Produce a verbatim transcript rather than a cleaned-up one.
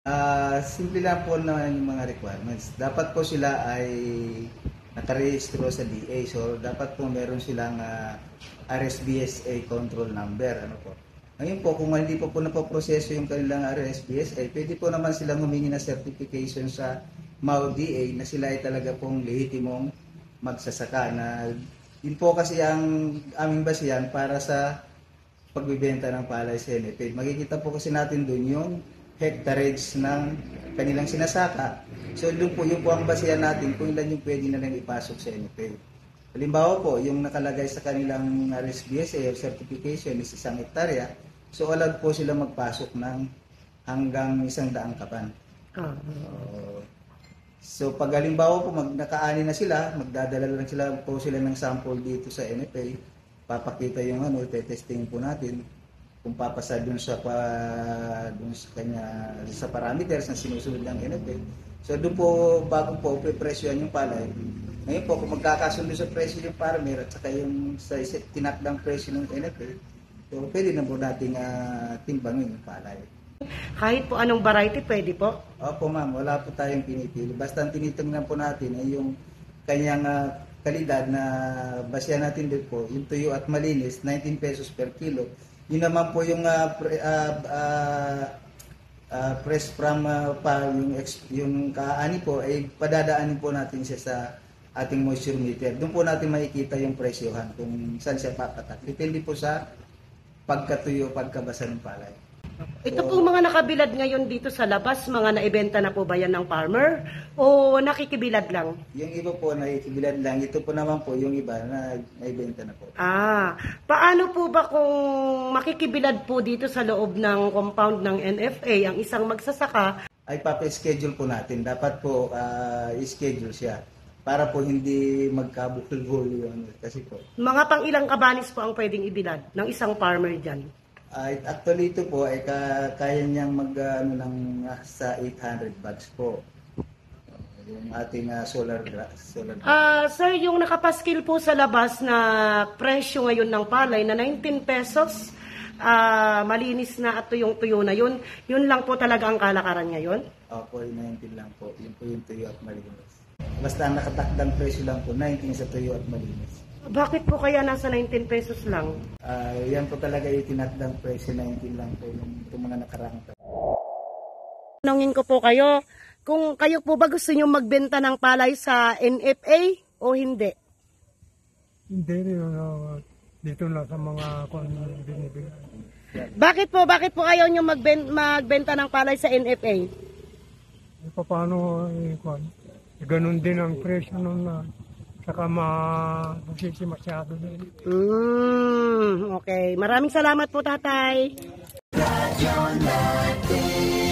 Ah, simple lang po naman yung mga requirements. Dapat po sila ay nakarehistro sa D A. So, dapat po meron silang ah, R S B S A control number. Ano po? Ngayon po, kung hindi po po napoproseso yung kanilang R S B S A, pwede po naman silang humingi ng certification sa M A U D A na sila ay talaga pong lehitimong magsasaka. Na, yun po kasi ang aming basihan para sa pagbibenta ng palay sa N F A. Makikita po kasi natin doon yung hectareage ng kanilang sinasaka. So doon po yung po ang basihan natin kung ilan yung pwede na lang ipasok sa N F A. Halimbawa po, yung nakalagay sa kanilang R S B S A or certification is isang hektarya, so allowed po sila magpasok ng hanggang isang daang kaban. Ah. Uh, so pag halimbawa po mag nakaani na sila, magdadala lang sila po sila ng sample dito sa N F A, papakita yung ano, tetesting po natin kung papasa dun sa pa dun sa kanya sa parameters na sinusunod ng N F A. So doon po bago po prepresyohan yung palay. Ngayon po kung magkakasundo sa presyo yung farmer at saka yung sa tinakdang presyo ng N F A, so pwede na po nating uh, timbangin yung palay. Kahit po anong variety pwede po? Opo ma'am, wala po tayong pinipili. Basta ang tinitingnan po natin ay yung kanyang uh, kalidad na basihan natin din po, yung tuyo at malinis, nineteen pesos per kilo. Yun naman po yung uh, pre, uh, uh, uh, press from uh, pa, yung, yung kaani po ay padadaanin po natin siya sa ating moisture meter. Doon po natin makikita yung presyohan kung saan siya papatak. Depende po sa pagkatuyo, pagkabasa ng palay. Ito po mga nakabilad ngayon dito sa labas, mga naibenta na po ba yan ng farmer? O nakikibilad lang? Yung iba po nakikibilad lang. Ito po naman po yung iba na naibenta na po. Ah, paano po ba kung makikibilad po dito sa loob ng compound ng N F A ang isang magsasaka? Ay papa-schedule po natin. Dapat po uh, i-schedule siya para po hindi magkabukol-bulo yun. Kasi po. Mga pang ilang kabanis po ang pwedeng ibilad ng isang farmer dyan? Uh, actually ito po ay ka, kaya niyang mag uh, ano, ng uh, sa eight hundred bags po. Uh, yung ating uh, solar solar. Ah, uh, sir, yung nakapaskil po sa labas na presyo ngayon ng palay na nineteen pesos, ah uh, malinis na at tuyong-tuyo na yun. Yun lang po talaga ang kalakaran ngayon? Opo, uh, nineteen lang po. Yun po yung tuyo at malinis. Basta ang nakatakdang presyo lang po, nineteen sa tuyo at malinis. Bakit po kaya nasa nineteen pesos lang? Uh, yan po talaga yung tinakdang presyo, nineteen lang po yung, yung mga nakarang. Tanungin ko po kayo, kung kayo po ba gusto nyo magbenta ng palay sa N F A o hindi? Hindi rin, uh, dito na sa mga kung binibigay. Bakit po, bakit po ayaw nyo magben magbenta ng palay sa N F A? E, paano, eh, kung, eh, ganun din ang presyo nun na, saka mabusisi masyado din. Mm, okay. Maraming salamat po, tatay.